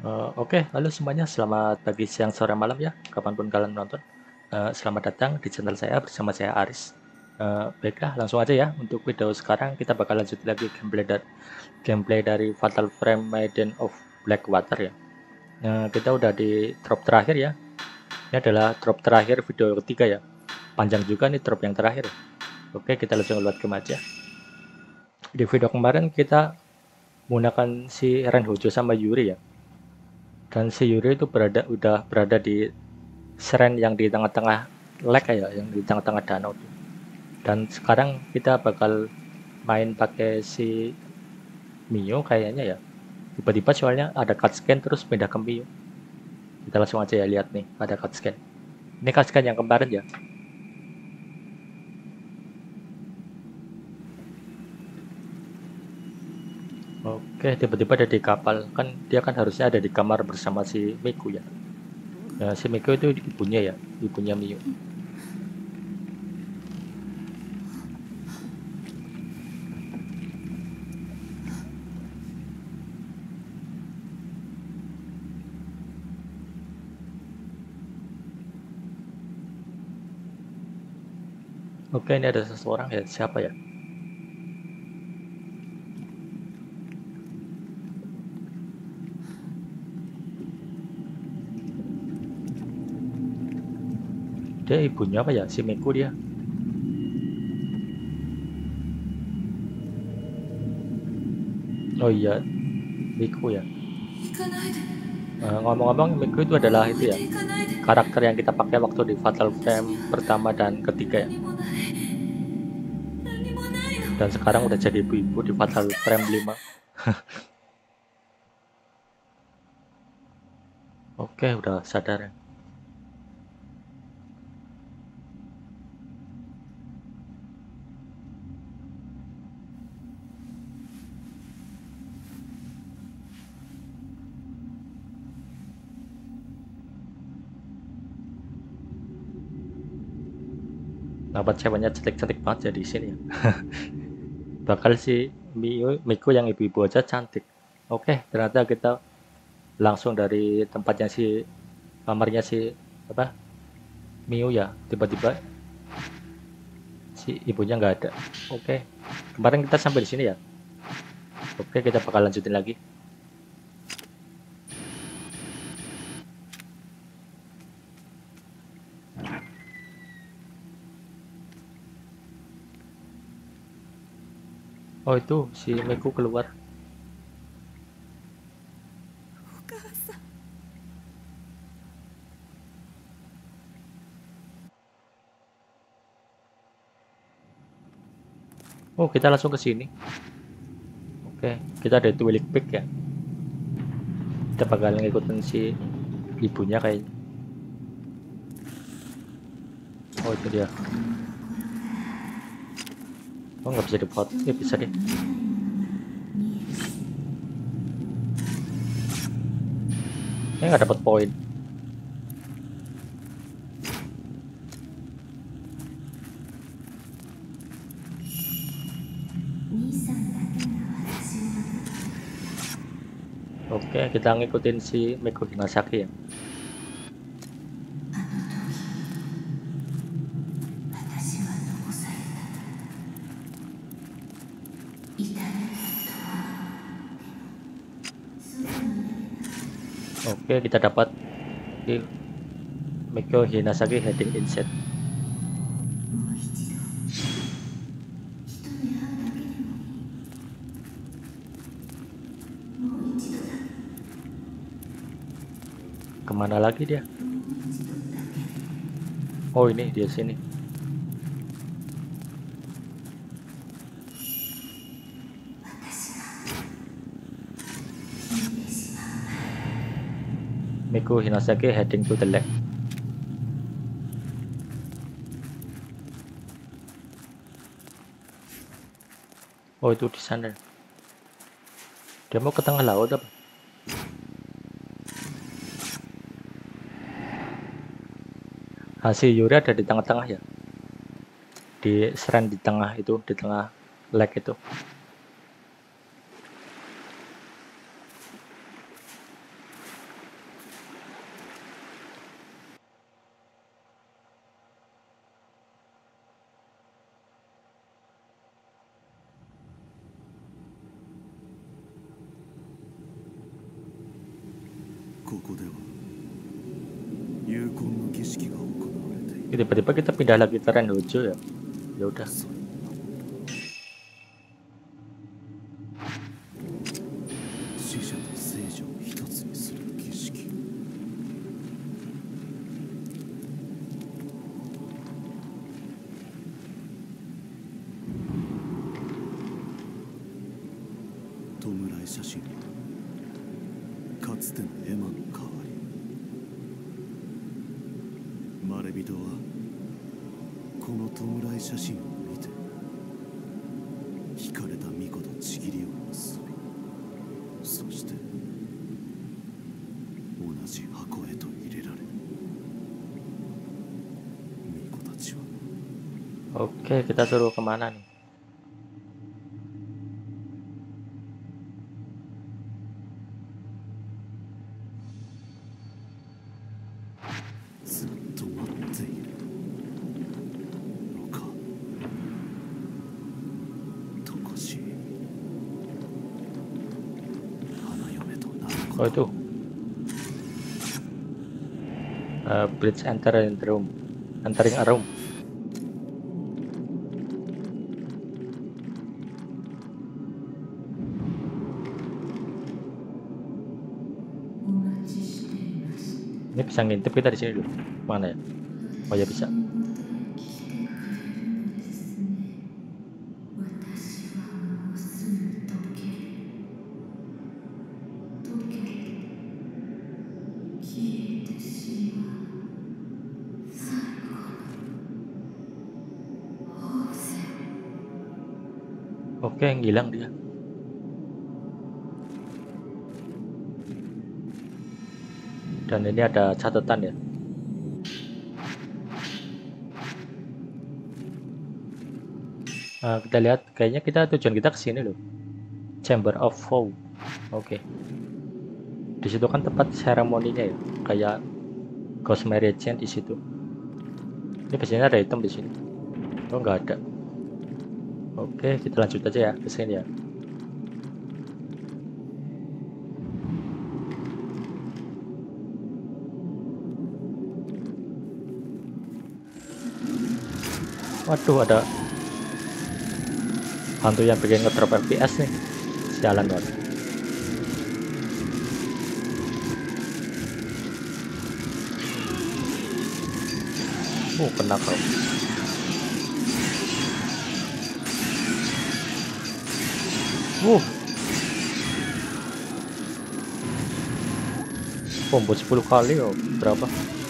Oke, halo semuanya, selamat pagi, siang, sore, malam ya, kapanpun kalian nonton. Selamat datang di channel saya bersama saya Aris. Baiklah, langsung aja ya. Untuk video sekarang kita bakal lanjut lagi gameplay dari Fatal Frame Maiden of Blackwater ya. Kita udah di drop terakhir ya. Ini adalah drop terakhir video ketiga ya. Panjang juga nih drop yang terakhir ya. Oke, kita langsung lihat game aja. Di video kemarin kita menggunakan si Renhojo sama Yuri ya. Dan si Yuri itu udah berada di seren yang di tengah-tengah lake ya, yang di tengah-tengah danau tuh. Dan sekarang kita bakal main pakai si Mio kayaknya ya. Tiba-tiba soalnya ada cutscene terus pindah ke Mio. Kita langsung aja ya lihat nih, ada cutscene. Ini cutscene yang kemarin ya. Oke, tiba-tiba ada di kapal. Kan dia kan harusnya ada di kamar bersama si Miku ya. Ya, si Miku itu ibunya ya, ibunya Mio. Oke, ini ada seseorang ya, siapa ya? Dia ibunya apa ya? Si Miku dia. Oh iya, Miku ya. Ngomong-ngomong, Miku itu adalah itu ya, karakter yang kita pakai waktu di Fatal Frame pertama dan ketiga ya. Dan sekarang udah jadi ibu-ibu di Fatal Frame 5. Oke, udah sadar ya. Dapat ceweknya cantik-cantik banget ya di sini ya. Bakal si Miku yang ibu-ibu aja cantik. Oke, ternyata kita langsung dari tempatnya si kamarnya si apa Miu ya. Tiba-tiba si ibunya nggak ada. Oke, kemarin kita sampai di sini ya. Oke, kita bakal lanjutin lagi. Oh, itu si Miku keluar. Oh, kita langsung ke sini. Oke, kita ada Twilik Peak ya. Kita bakal ngikutin si ibunya kayaknya. Oh, itu dia. Oh, nggak bisa dipot. Ya, bisa deh. Ini nggak dapat poin. Oke, kita ngikutin si Miku Hinasaki ya. Oke, kita dapat di Miku Hinasaki heading inset. Kemana lagi dia? Oh, ini dia sini. Miku Hinasaki heading to the left. Oh, itu di sana. Dia mau ke tengah laut apa? Si Yuri ada di tengah-tengah ya. Di seren di tengah itu, di tengah lake itu. Tiba-tiba kita pindah lagi ke Renhojo ya. Ya udah. Oke, kita suruh kemana nih? Oh itu bridge entering room, entering a room. Ini bisa ngintip kita di sini dulu. Mana ya? Oh ya bisa. Oke, ngilang dia. Dan ini ada catatan ya. Kita lihat, kayaknya tujuan kita ke sini loh. Chamber of Vow. Oke. Di situ kan tempat seremoninya ya, kayak Ghost Marriage di situ. Ini biasanya ada item di sini. Oh nggak ada. Oke, kita lanjut aja ya ke sini ya. Waduh, ada hantu yang bikin ngedrop FPS nih. Sialan banget. Kena kau. Combo 10 kali oh, berapa?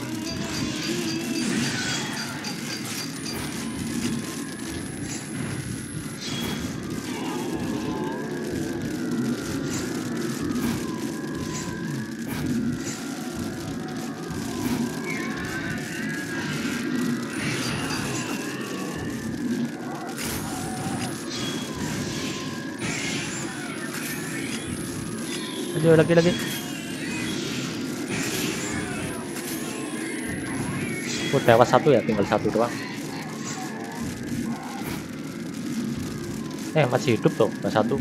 Aduh, lagi. Tewas satu ya, tinggal satu doang. Masih hidup tuh, mas satu.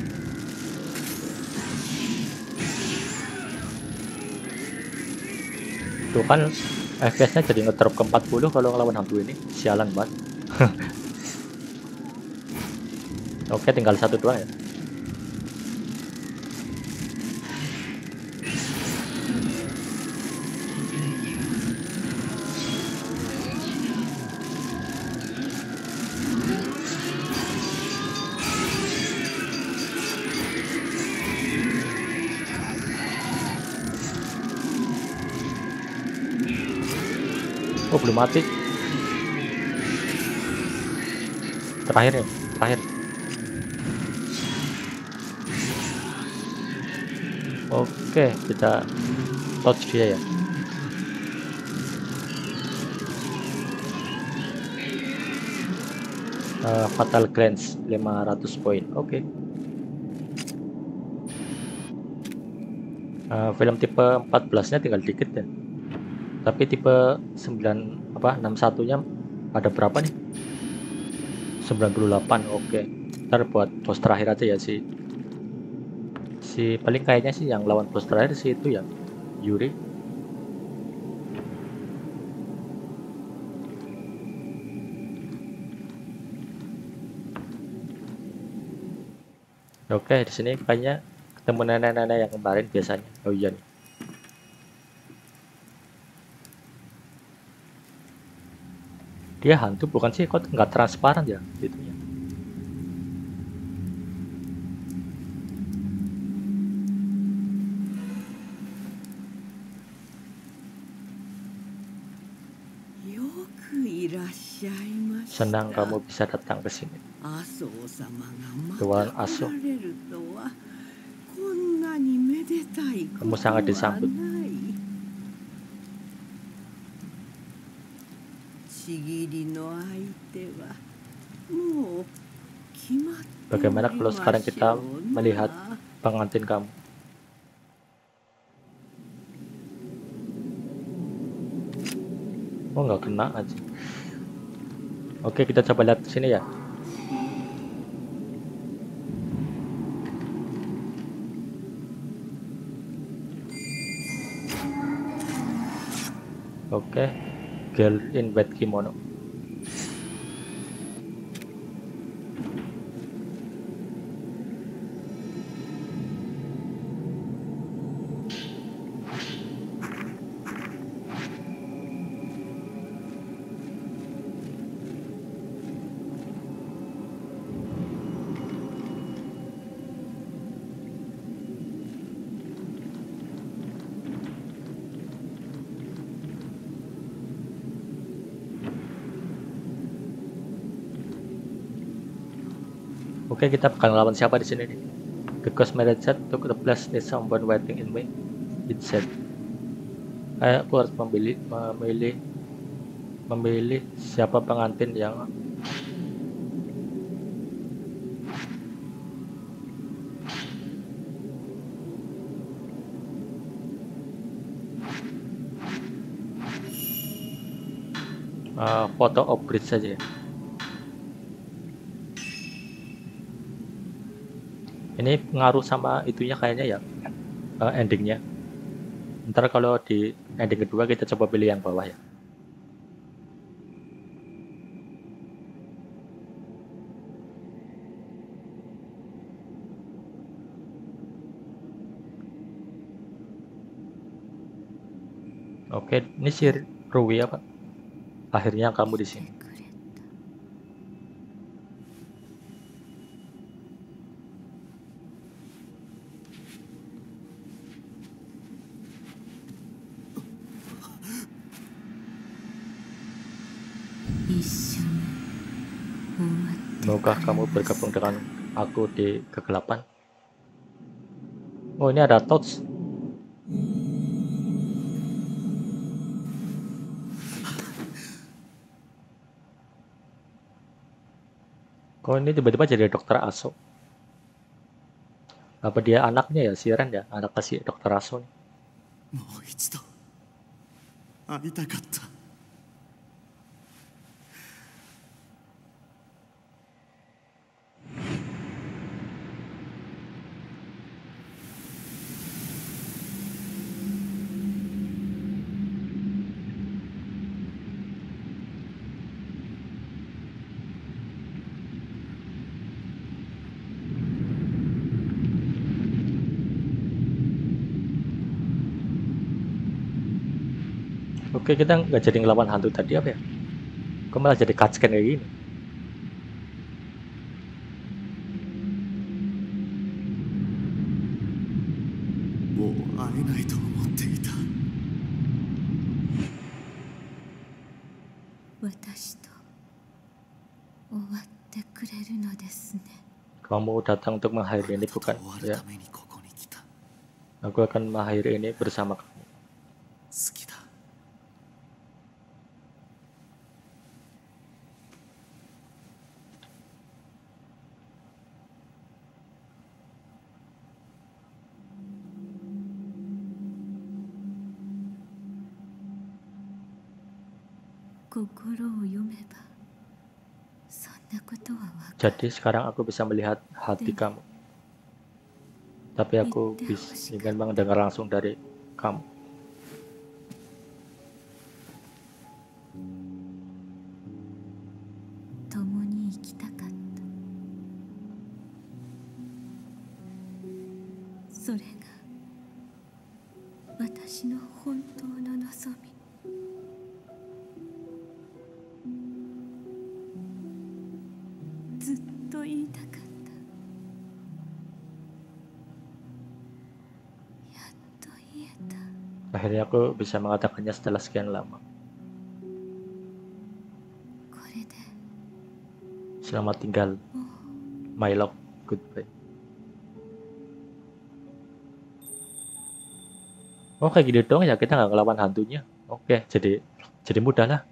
Tuh kan FPS-nya jadi ngedrop ke 40 kalau ngelawan hantu ini. Sialan banget. Oke, tinggal satu doang ya. Oh, belum mati. Terakhir. Oke, kita touch dia ya. Fatal Glance 500 poin. Oke. Film tipe 14-nya tinggal dikit ya. Tapi tipe 61-nya ada berapa nih? 98. Oke. Ntar buat boss terakhir aja ya si paling kayaknya sih yang lawan boss terakhir sih itu ya Yuri. Oke, di sini kayaknya ketemu nenek-nenek yang kemarin biasanya. Oh iya nih. Dia hantu bukan sih? Kok nggak transparan ya itunya? Senang kamu bisa datang ke sini. Tuan Aso, kamu sangat disambut. Bagaimana kalau sekarang kita melihat pengantin kamu? Oh, nggak kena aja. Oke, kita coba lihat sini ya. Oke, girl in white kimono. Oke, kita bakal lawan siapa di sini nih? The Cosmetic Set took the place is someone waiting in me. It said. Aku harus memilih siapa pengantin yang foto of bridge saja ya. Ini pengaruh sama itunya kayaknya ya, endingnya. Ntar kalau di ending kedua kita coba pilih yang bawah ya. Oke, ini si Rui apa? Akhirnya kamu di sini. Maukah kamu bergabung dengan aku di kegelapan? Oh, ini ada touch. Kok ini tiba-tiba jadi dokter Aso? Apa dia anaknya ya, si Ren ya? Anak si dokter Aso nih. Oke, kita nggak jadi ngelawan hantu tadi apa ya? Kok malah jadi cutscene kayak gini? Kamu datang untuk mengakhiri ini bukan? Ya, aku akan mengakhiri ini bersama kamu. Jadi sekarang aku bisa melihat hati kamu. Tapi aku ingin mendengar langsung dari kamu. それが私の本当の望み。ずっと言いたかった。やっと言えた。 Akhirnya aku bisa mengatakannya setelah sekian lama. これで Selamat tinggal, もう my love, goodbye. Oh kayak gitu dong ya, kita nggak ngelawan hantunya. Oke, jadi mudah lah.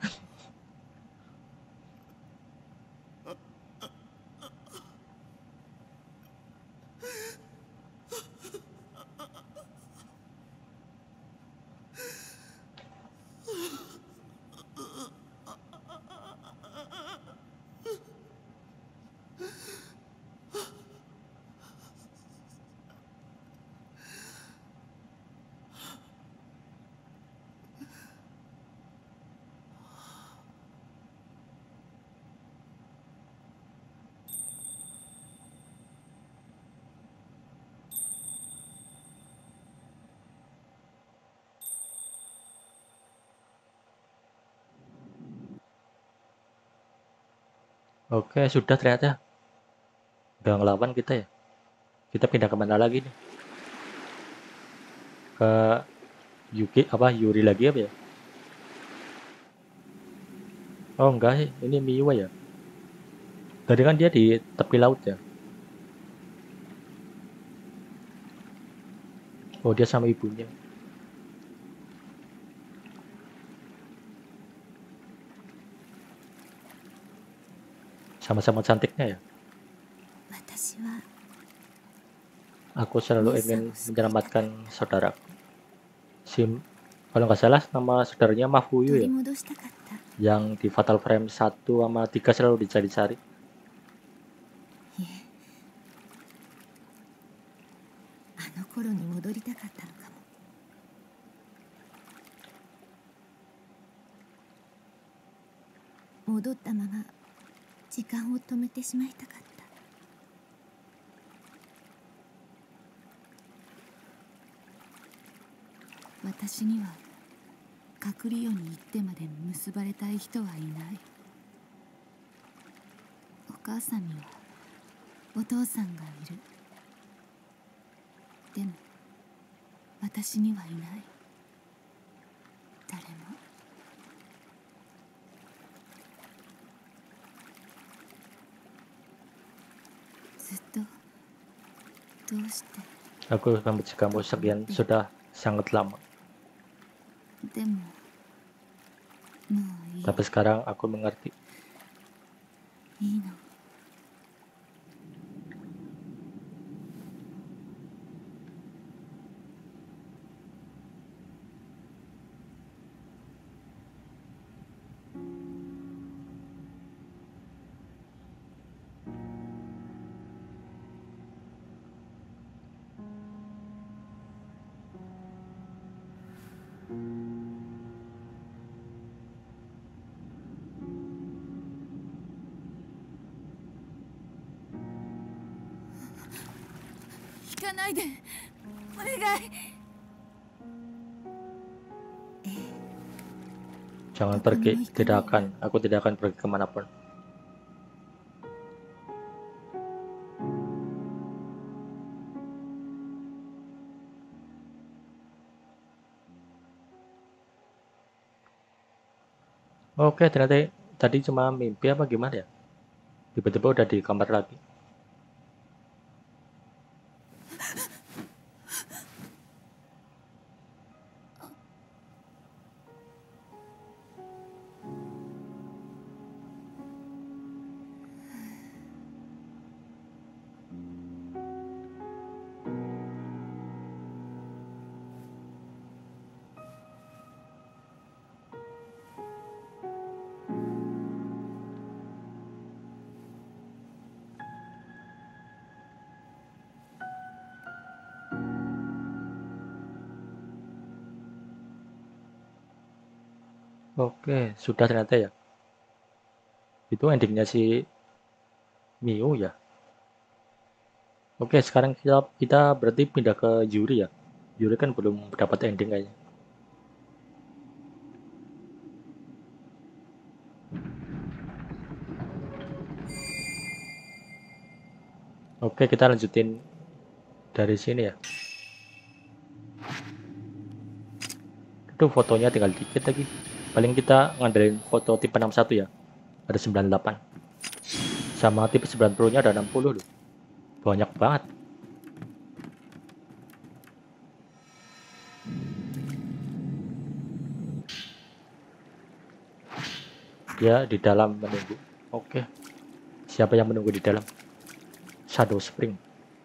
Oke, sudah ternyata. Udah ngelawan kita ya. Kita pindah kemana lagi nih? Ke Yuri lagi apa ya? Oh enggak sih, ini Miwa ya. Tadi kan dia di tepi laut ya. Oh dia sama ibunya. Sama-sama cantiknya ya. 私は Aku selalu ingin menyelamatkan saudara. Kalau nggak salah nama saudaranya 取 Mafuyu り ya. 戻したかった。 Yang di Fatal Frame 1 sama 3 selalu dicari-cari. いえ、あの頃に戻りたかったのかも。戻ったまま時間を止めてしまいたかった。私には隠れ世に行ってまで結ばれたい人はいない。お母さんにはお父さんがいる。でも私にはいない。誰も。ずっとどうして。 Aku membenci kamu sudah sangat lama. でももういい。 Tapi sekarang aku mengerti. いいの。 行かないで、お願い。 Jangan pergi, aku tidak akan pergi kemanapun. Oke, ternyata tadi cuma mimpi apa gimana ya? Tiba-tiba udah di kamar lagi. Oke, sudah ternyata ya. Itu endingnya si Miu ya. Oke, sekarang kita berarti pindah ke Yuri ya. Yuri kan belum dapat ending kayaknya. Oke, kita lanjutin dari sini ya. Itu fotonya tinggal dikit lagi. Paling kita ngandelin foto tipe 61 ya. Ada 98. Sama tipe 90-nya ada 60 loh. Banyak banget. Dia di dalam menunggu. Oke. Siapa yang menunggu di dalam? Shadow Spring.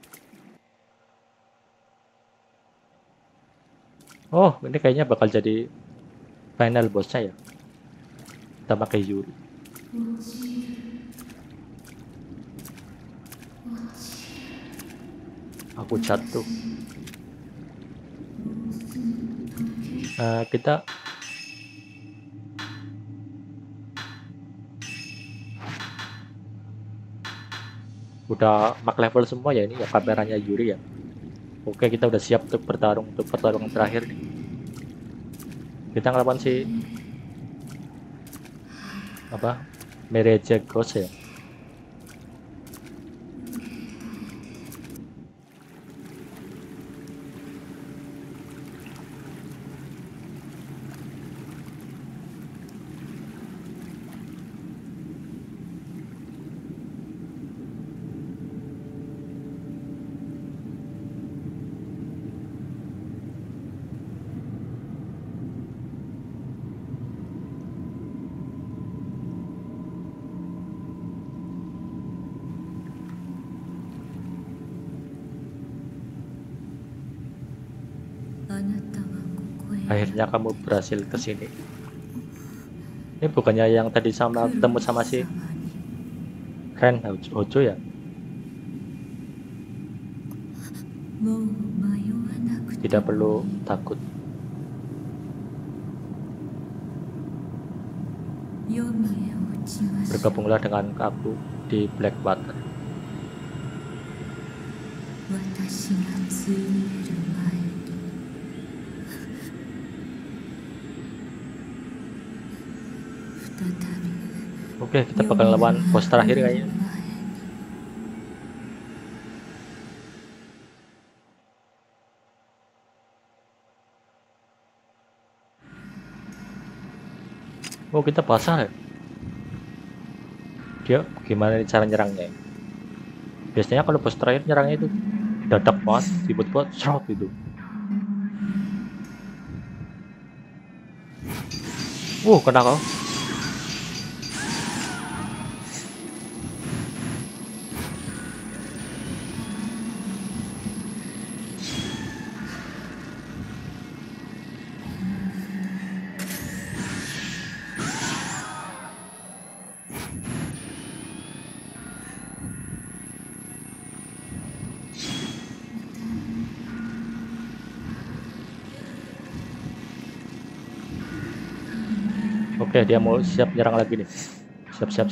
Oh, ini kayaknya bakal jadi final bossnya ya. Kita pakai Yuri. Aku jatuh. Kita udah mak level semua ya ini ya kameranya Yuri ya. Oke, kita udah siap untuk bertarung untuk pertarungan terakhir nih. Kita ngelawan si apa? Mereja Ghost ya. Akhirnya kamu berhasil ke sini. Ini bukannya yang tadi sama ketemu sama si Ren Hojo ya? Tidak perlu takut. Bergabunglah dengan aku di Blackwater. Oke, kita bakal lawan bos terakhir kayaknya. Oh, kita pasang ya. Dia gimana cara nyerangnya? Biasanya kalau bos terakhir nyerangnya itu dadak banget, tiba-tiba serot itu. Kena kau. Oke, dia mau siap nyerang lagi nih. Siap.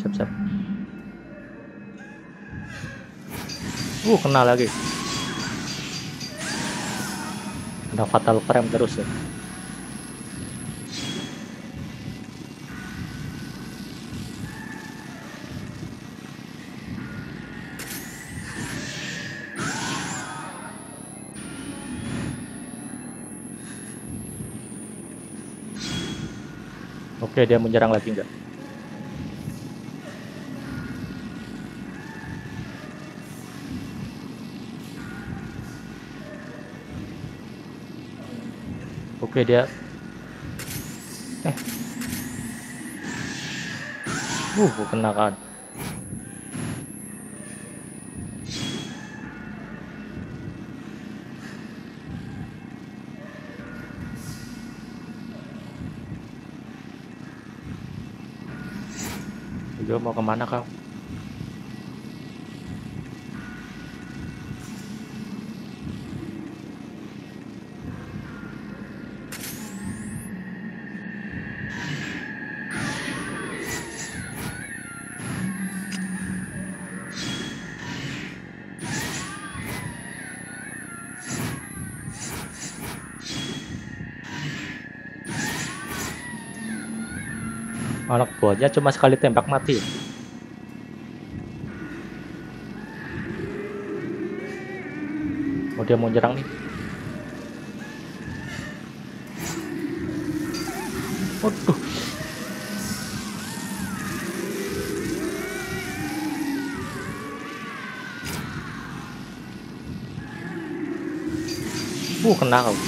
Kena lagi. Kena fatal frame terus ya. Oke, dia menyerang lagi enggak? Oke, dia kena kan. Dia mau kemana kau? Anak buahnya cuma sekali tembak mati. Oh, dia mau nyerang nih. Waduh. Kena kau.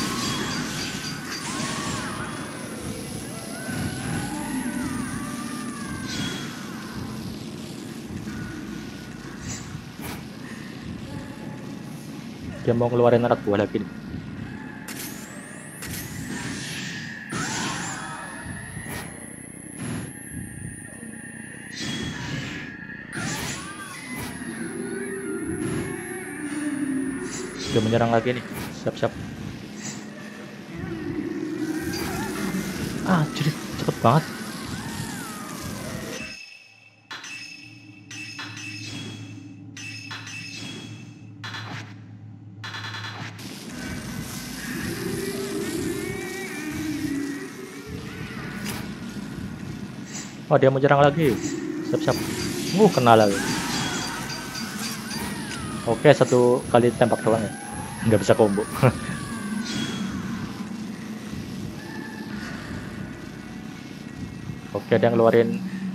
Dia mau ngeluarin anak buah lagi nih. Dia menyerang lagi nih. Siap-siap. Jadi cepet banget. Oh, dia mau nyerang lagi. Siap-siap. Kena lagi. Oke, satu kali tembak doang ya. Nggak bisa combo. Oke, dia ngeluarin.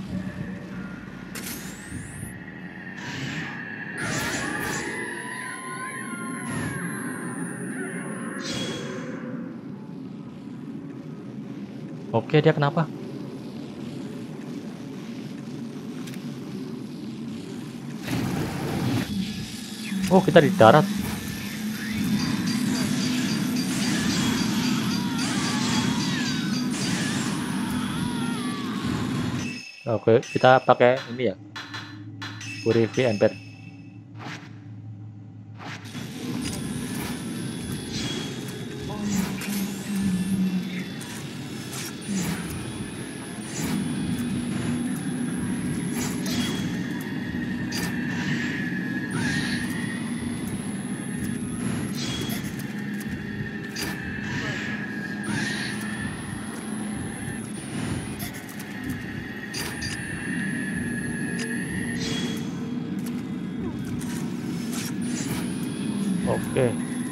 Oke, dia kenapa? Oh, kita di darat. Oke, kita pakai ini ya. Purify Ember. Oke.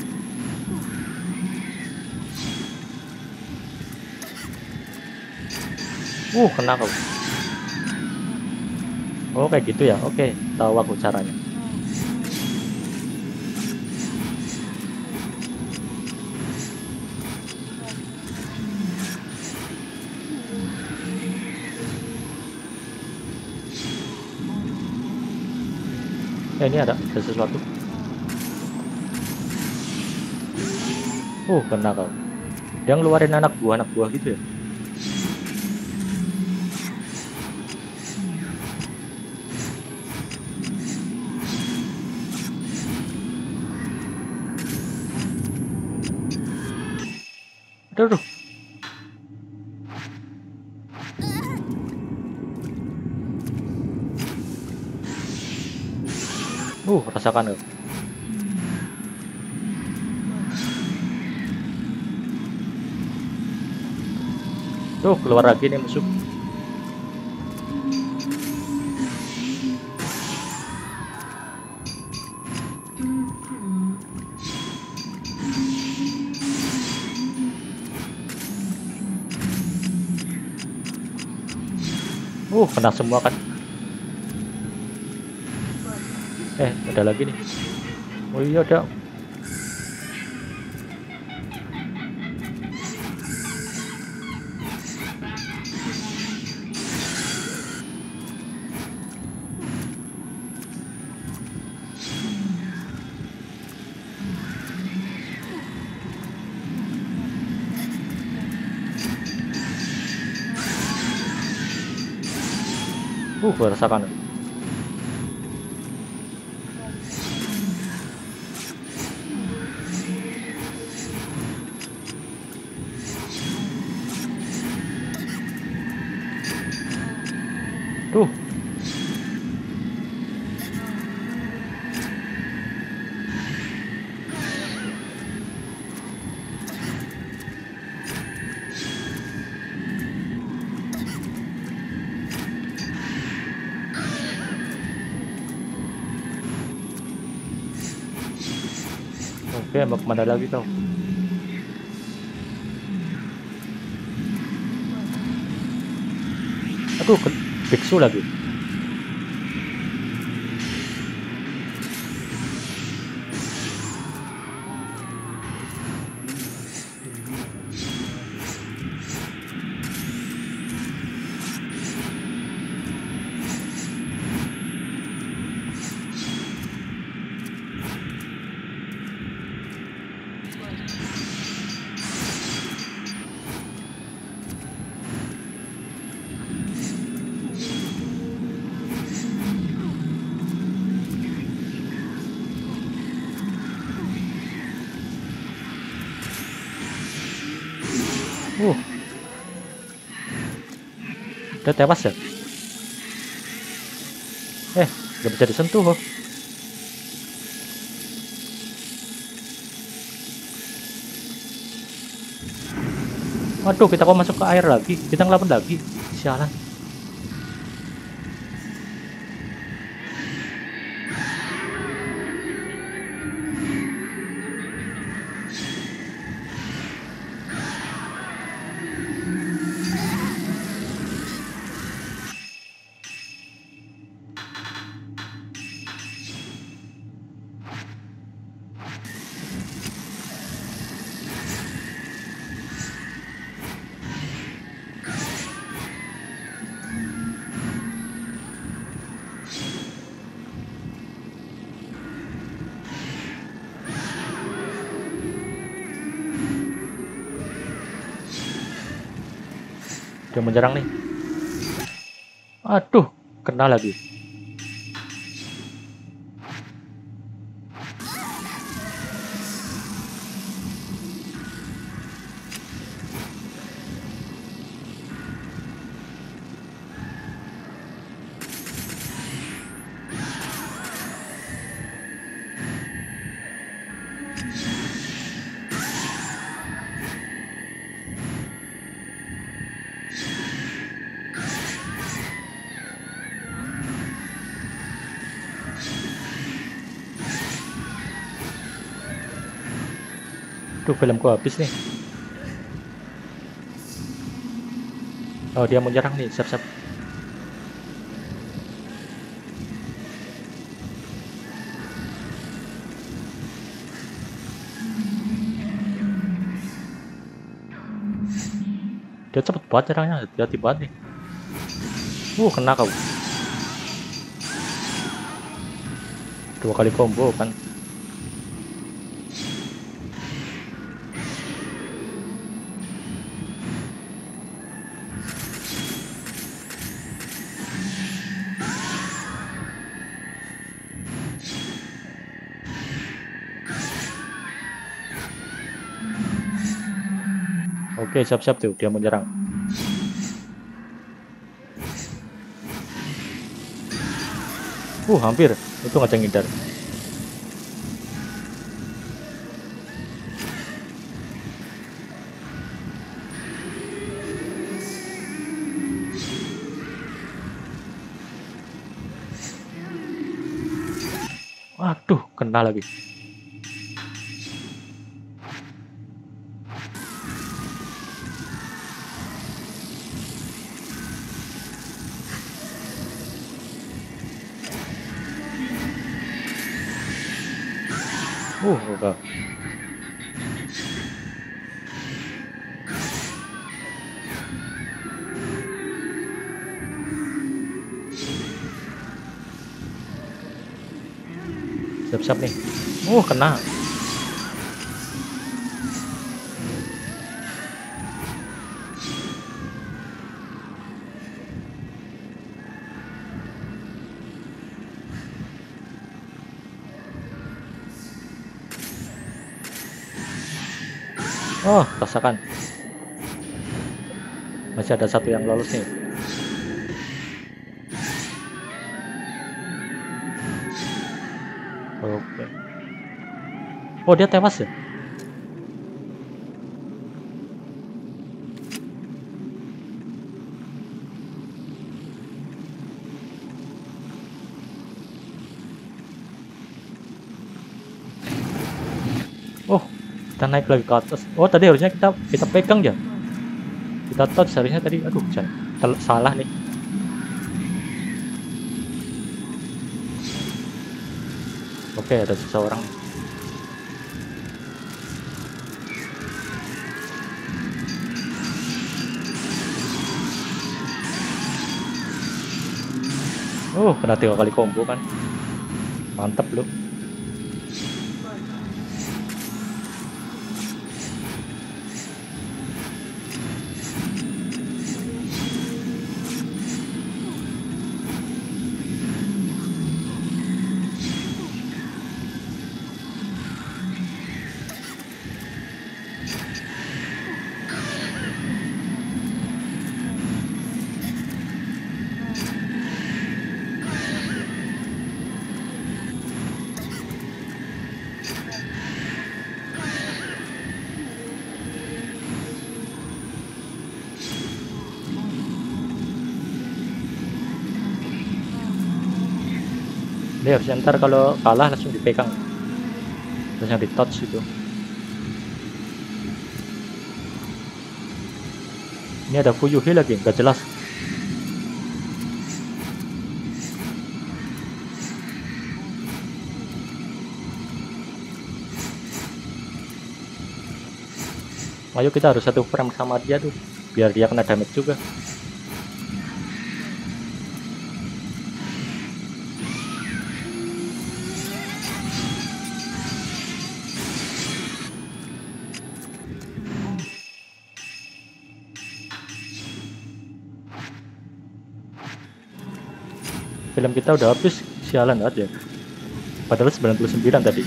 Kena kau. Oh, kayak gitu ya. Oke, tahu aku caranya. Ini ada sesuatu. Kena kau. Dia ngeluarin anak buah gitu ya. Aduh. Rasakan kau. Tuh, keluar lagi nih musuh. Kena semua kan. Ada lagi nih. Oh iya, ada. Rasakan. Tuh. Oke, mau kemana lagi kau? Aduh, biksu lagi. Udah tewas ya? Gak bisa disentuh kok. Waduh, kita kok masuk ke air lagi. Kita ngelawan lagi. Sialan. Dia menyerang nih. Aduh, kena lagi. Duh, filmku habis nih. Oh, dia mau nyerang nih. Siap-siap. Dia cepet banget nyerangnya. Hati-hati banget nih. Kena kau. 2 kali combo kan. Oke, siap-siap tuh. Dia mau nyerang. Hampir. Itu nggak ngindar. Waduh, kena lagi. Udah. Siap-siap nih. Kena. Rasakan. Masih ada satu yang lolos nih. Oke. Dia tewas ya? Kita naik lagi ke atas. Oh, tadi harusnya kita pegang ya. Kita touch harusnya tadi. Aduh, jangan salah nih. Oke, ada seseorang. Kena 3 kali combo kan. Mantap loh. Ini harusnya ntar kalau kalah langsung dipegang, langsung di touch itu. Ini ada Fuyuhi lagi, nggak jelas. Ayo kita harus satu frame sama dia tuh, biar dia kena damage juga. Film kita udah habis, sialan aja. Padahal 99 tadi.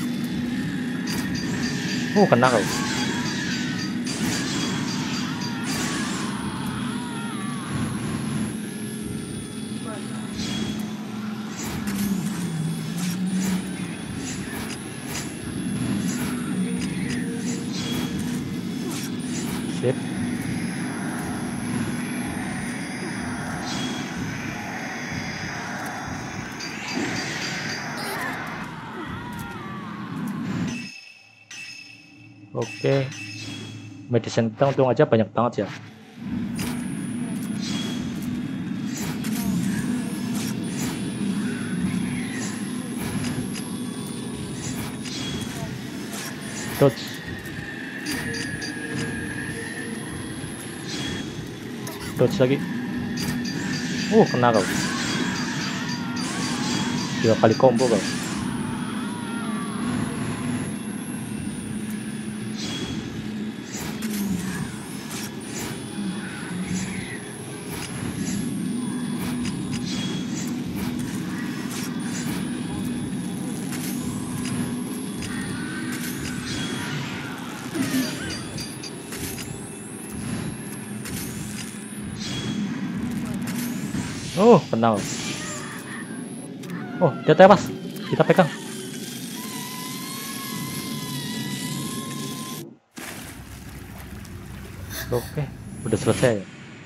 Kena kau. Sip. Oke, medicine kita untung aja banyak banget ya. Dodge. Dodge lagi. Kena kau. 3 kali combo kau. Kena. Dia tewas. Kita pegang. Oke, udah selesai.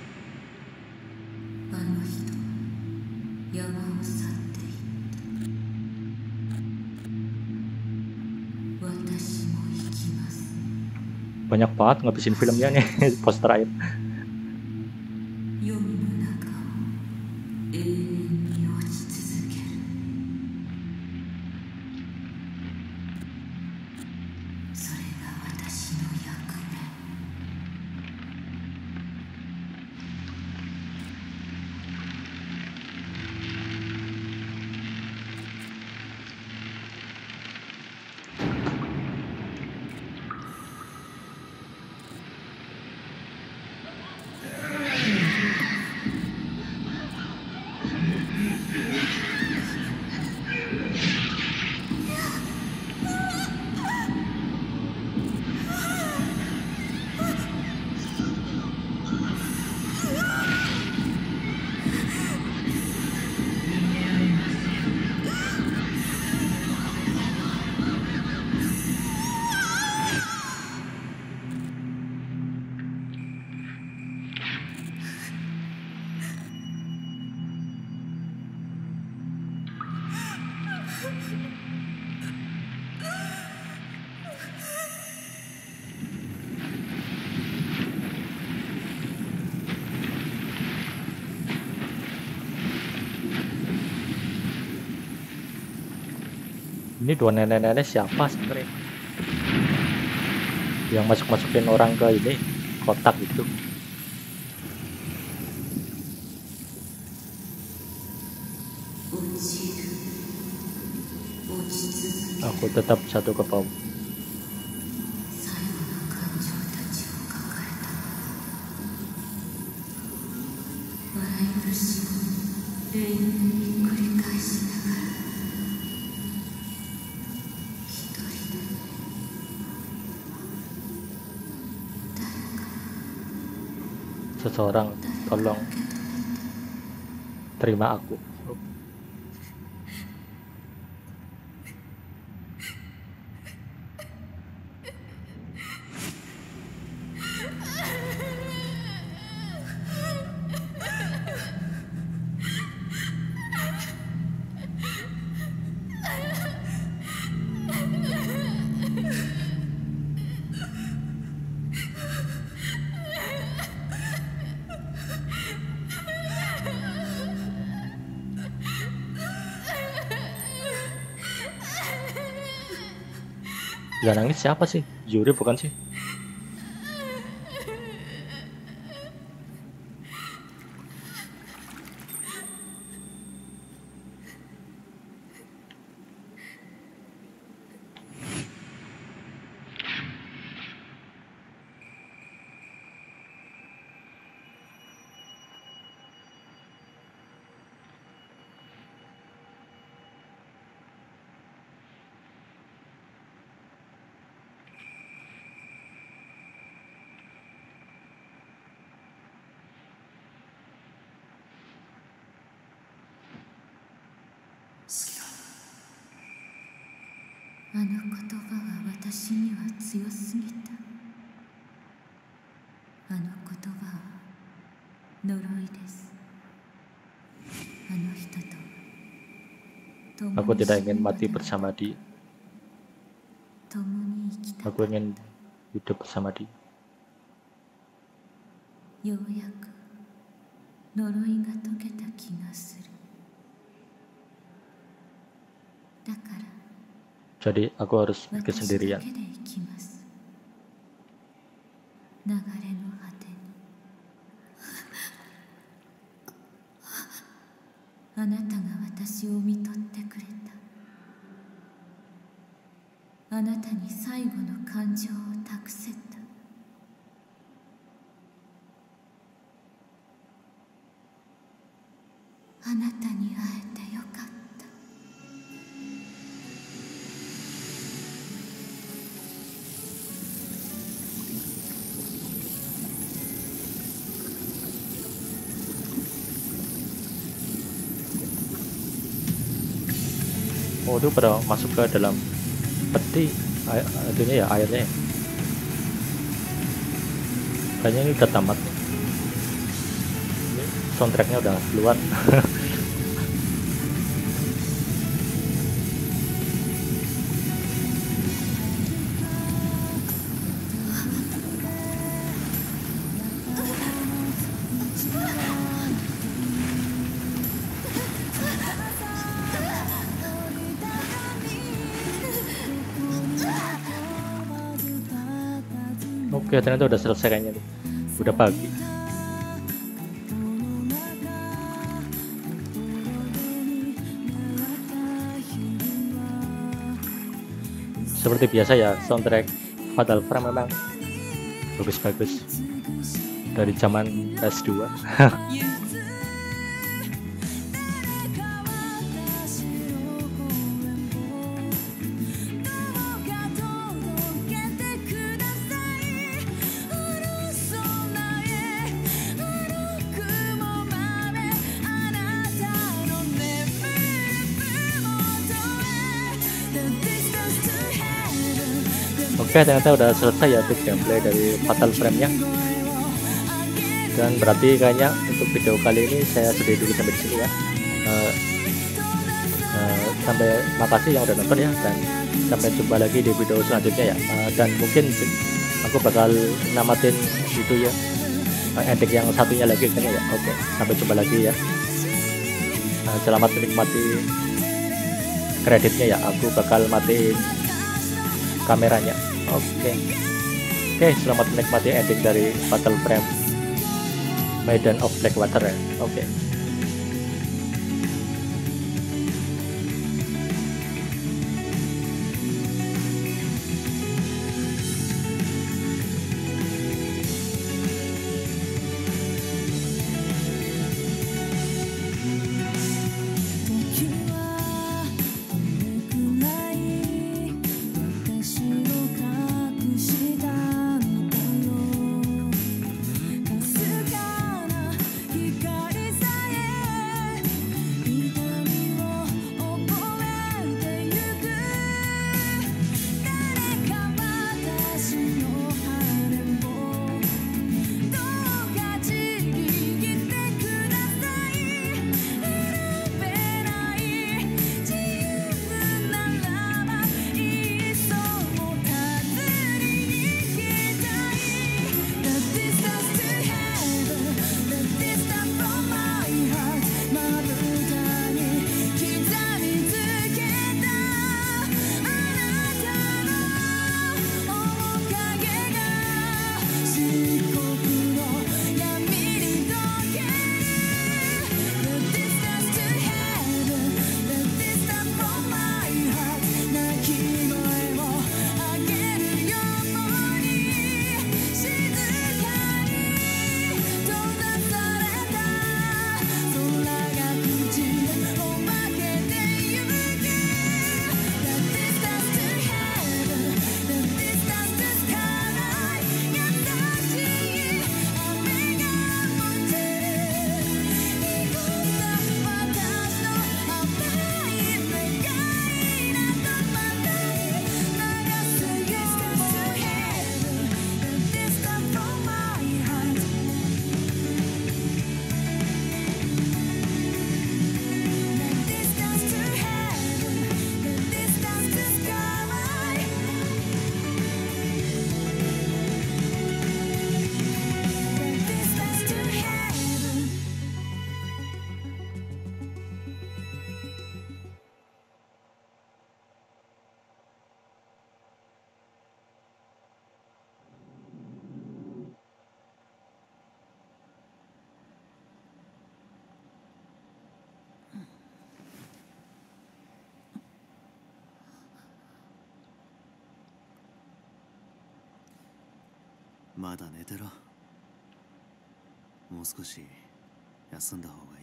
Banyak banget ngabisin filmnya nih, poster terakhir. Ini dua nenek-nenek siapa sebenarnya? Yang masuk-masukin orang ke ini kotak itu. Aku tetap jatuh ke bawah. Seseorang tolong terima aku. Yang nangis siapa sih? Yuri bukan sih? Aku tidak ingin mati bersama dia. Aku ingin hidup bersama dia. Jadi aku harus pergi sendirian. Oh, itu pada masuk ke dalam peti itunya ya, airnya ya. Kayaknya ini udah tamat nih. Ini soundtracknya udah keluar. Oke, ternyata udah selesai kayaknya nih. Udah pagi. Seperti biasa ya, soundtrack Fatal Frame memang bagus-bagus dari zaman PS2. Oke, ternyata udah selesai ya untuk gameplay dari Fatal Frame-nya. Dan berarti kayaknya untuk video kali ini saya sudah dulu sampai di sini ya. Sampai makasih yang udah nonton ya, dan sampai jumpa lagi di video selanjutnya ya. Dan mungkin aku bakal namatin itu ya, ending yang satunya lagi kan ya. Oke, sampai jumpa lagi ya. Selamat menikmati kreditnya ya, aku bakal matiin kameranya. Oke. Oke, selamat menikmati ending dari Fatal Frame Maiden of Blackwater ya. Oke. まだ寝てろ。もう少し休んだ方がい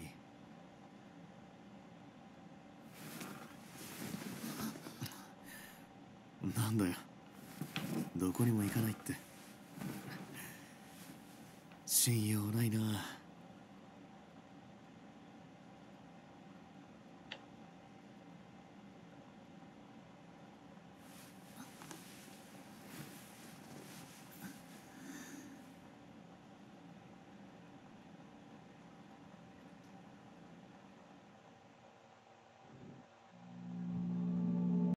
い。なんだよ、どこにも行かないって。信用ないな。